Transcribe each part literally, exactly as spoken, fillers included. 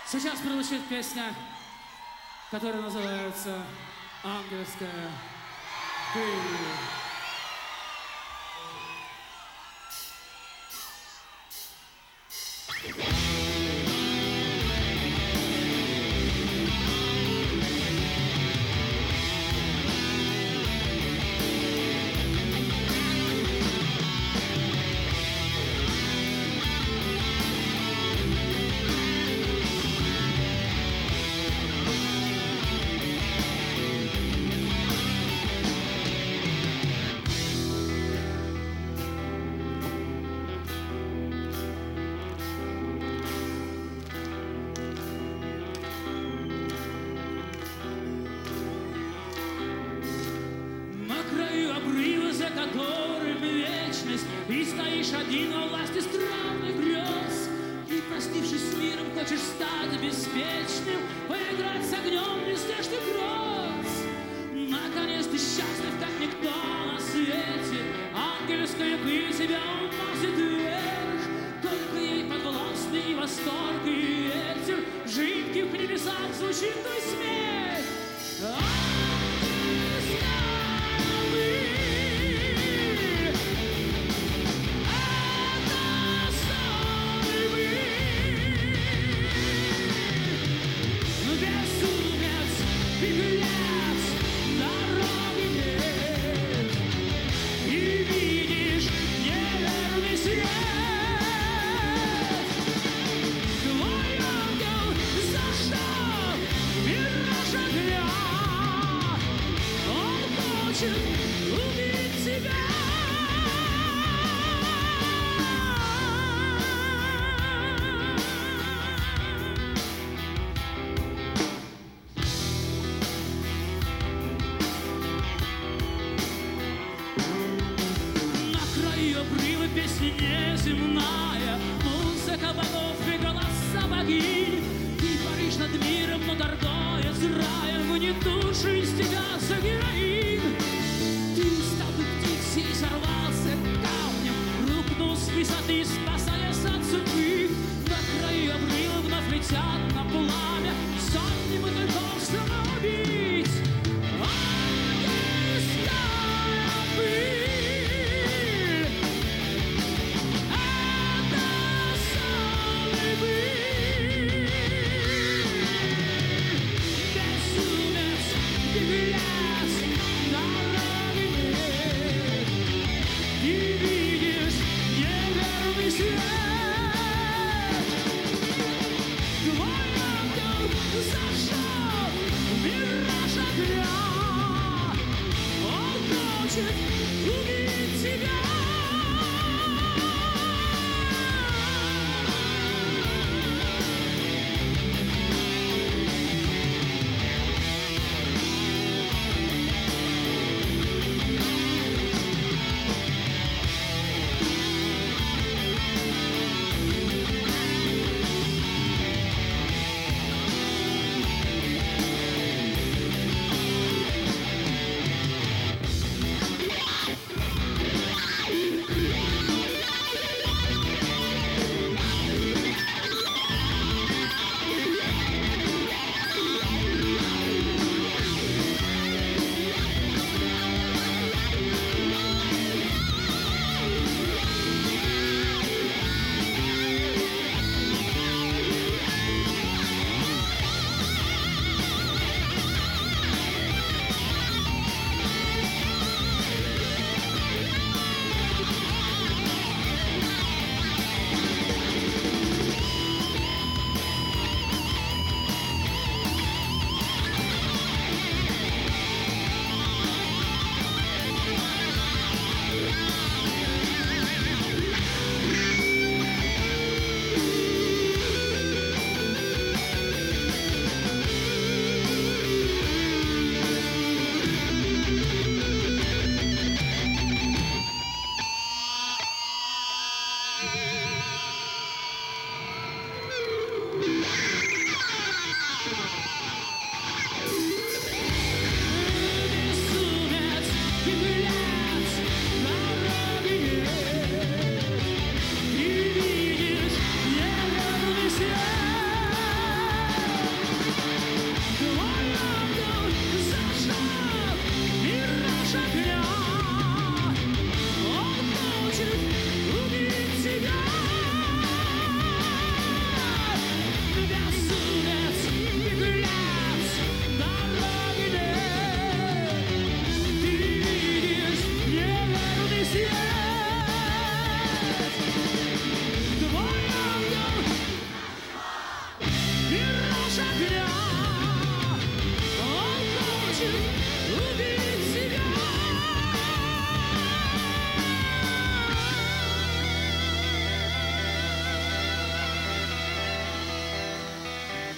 Сейчас прозвучит песня, которая называется «Ангельская пыль». Которым вечность, и стоишь один во власти странных грез, и, простившись с миром, хочешь стать беспечным, поиграть с огнем нездешних гроз. Наконец ты счастлив, как никто на свете, ангельская пыль тебя уносит вверх, только ей подвластны и восторг, и ветер, в жидких небесах звучит твой смех. Убить тебя. На краю обрыва песня неземная, музыка богов и голоса богинь. Ты паришь над миром, но торговец рая гонит души из тебя за героин. Ты стал бы птицей, сорвался камнем, рухнул с высоты, спасаясь от судьбы. На краю обрыва вновь летят на пламя сотни мотыльков самоубийц. Ангельская пыль — это самый пыль. Безумец, беглец.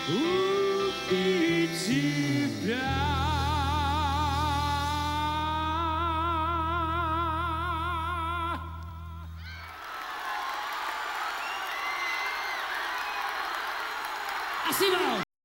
убить тебя. Спасибо!